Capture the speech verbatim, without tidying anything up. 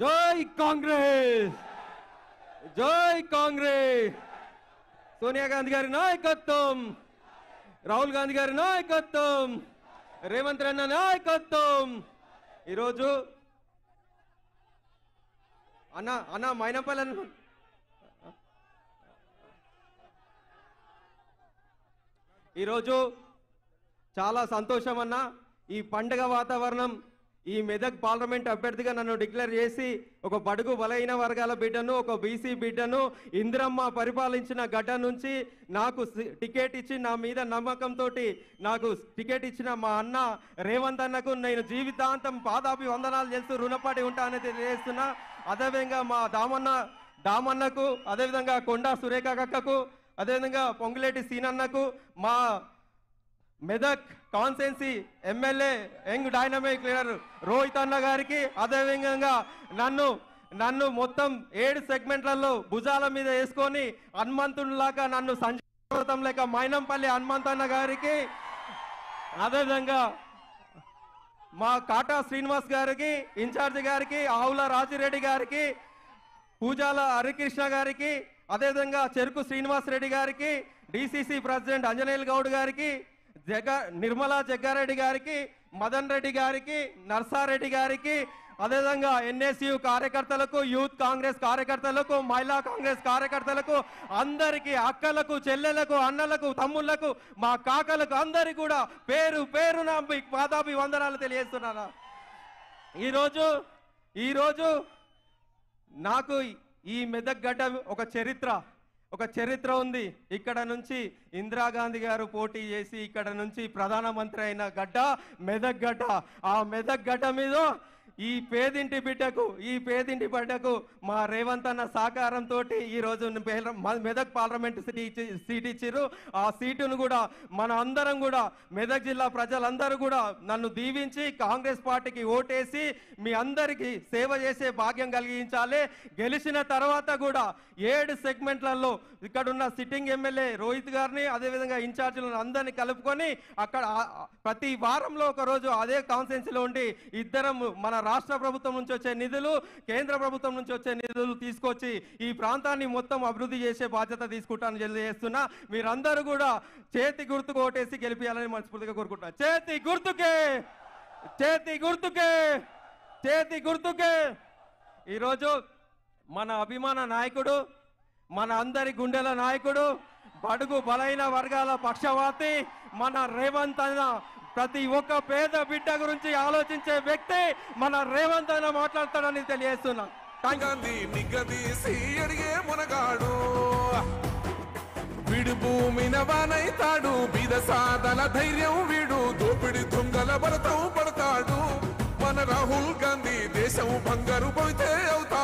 జై కాంగ్రెస్, జై కాంగ్రెస్. సోనియా గాంధీ గారి నాయకత్వం, రాహుల్ గాంధీ గారి నాయకత్వం, రేవంత్ రెడ్డి నాయకత్వం. ఈరోజు అన్న అన్న మైనపల్లి ఈరోజు చాలా సంతోషం అన్న. ఈ పండుగ వాతావరణం, ఈ మెదక్ పార్లమెంట్ అభ్యర్థిగా నన్ను డిక్లేర్ చేసి ఒక బడుగు బలహీన వర్గాల బిడ్డను, ఒక బీసీ బిడ్డను, ఇందిరమ్మ పరిపాలించిన గడ్డ నుంచి నాకు టికెట్ ఇచ్చి నా మీద నమ్మకంతో నాకు టికెట్ ఇచ్చిన మా అన్న రేవంత్ అన్నకు నేను జీవితాంతం పాదాభి వందనాలు చేస్తూ రుణపడి ఉంటానని తెలియజేస్తున్నా. అదేవిధంగా మా దామన్న దామన్నకు, అదేవిధంగా కొండా సురేఖ కక్కకు, అదేవిధంగా పొంగులేటి సీనన్నకు, మా Medak constituency MLA young dynamic leader Rohit అన్న గారికి, అదేవిధంగా నన్ను నన్ను మొత్తం ఏడు సెగ్మెంట్లలో భుజాల మీద వేసుకొని హనుమంతునిలాగా నన్ను సంజీతం లేక మైనంపల్లి హనుమంత్ అన్న గారికి, అదేవిధంగా మా కాటా శ్రీనివాస్ గారికి, ఇన్ఛార్జి గారికి, ఆవుల రాజిరెడ్డి గారికి, పూజాల హరికృష్ణ గారికి, అదేవిధంగా చెరుకు శ్రీనివాస్ రెడ్డి గారికి, డిసిసి ప్రెసిడెంట్ అంజనేయులు గౌడ్ గారికి, జగ నిర్మలా జగ్గారెడ్డి గారికి, మదన్ రెడ్డి గారికి, నర్సారెడ్డి గారికి, అదేవిధంగా ఎన్ఎస్యు కార్యకర్తలకు, యూత్ కాంగ్రెస్ కార్యకర్తలకు, మహిళా కాంగ్రెస్ కార్యకర్తలకు, అందరికీ, అక్కలకు, చెల్లెలకు, అన్నలకు, తమ్ముళ్లకు, మా కాకలకు అందరికీ కూడా పేరు పేరున పాదాభి వందనాలు తెలియజేస్తున్నాను. ఈరోజు ఈరోజు నాకు ఈ మెదక్ గడ్డ ఒక చరిత్ర ఒక చరిత్ర ఉంది. ఇక్కడ నుంచి ఇందిరాగాంధీ గారు పోటీ చేసి ఇక్కడ నుంచి ప్రధానమంత్రి అయిన గడ్డ మెదక్ గడ్డ. ఆ మెదక్ గడ్డ మీద ఈ పేదింటి బిడ్డకు ఈ పేదింటి బిడ్డకు మా రేవంత్ అన్న సహకారంతో ఈరోజు మెదక్ పార్లమెంట్ సీట్ ఇచ్చారు. ఆ సీటును కూడా మన అందరం కూడా మెదక్ జిల్లా ప్రజలందరూ కూడా నన్ను దీవించి కాంగ్రెస్ పార్టీకి ఓటేసి మీ అందరికీ సేవ చేసే భాగ్యం కలిగించాలి. గెలిచిన తర్వాత కూడా ఏడు సెగ్మెంట్లలో ఇక్కడున్న సిట్టింగ్ ఎమ్మెల్యే రోహిత్ గారిని, అదేవిధంగా ఇన్ఛార్జీలను అందరినీ కలుపుకొని అక్కడ ప్రతి వారంలో ఒక రోజు అదే కాన్స్టిట్యున్సీలో ఉండి ఇద్దరం మన రాష్ట్ర ప్రభుత్వం నుంచి వచ్చే నిధులు, కేంద్ర ప్రభుత్వం నుంచి వచ్చే నిధులు తీసుకొచ్చి ఈ ప్రాంతాన్ని మొత్తం అభివృద్ధి చేసే బాధ్యత తీసుకుంటానని తెలియజేస్తున్నా. మీరందరూ కూడా చేతి గుర్తుకు ఓటేసి గెలిపించాలని మనస్ఫూర్తిగా కోరుకుంటున్నా. చేతి గుర్తుకే, చేతి గుర్తుకే, చేతి గుర్తుకే. ఈరోజు మన అభిమాన నాయకుడు, మన అందరి గుండెల నాయకుడు, బడుగు బలైన వర్గాల పక్షవాతి మన రేవంత్ అన్న, ప్రతి ఒక్క పేద బిడ్డ గురించి ఆలోచించే వ్యక్తి మన రేవంత్ అన్న మాట్లాడతాడని తెలియజేస్తున్నా. మునగాడు వీడు భూమిన వానైతాడు, బీద సాధన ధైర్యం వీడు, దోపిడి దొంగల భరతం పడతాడు. మన రాహుల్ గాంధీ దేశం బంగారు పోతే అవుతాడు.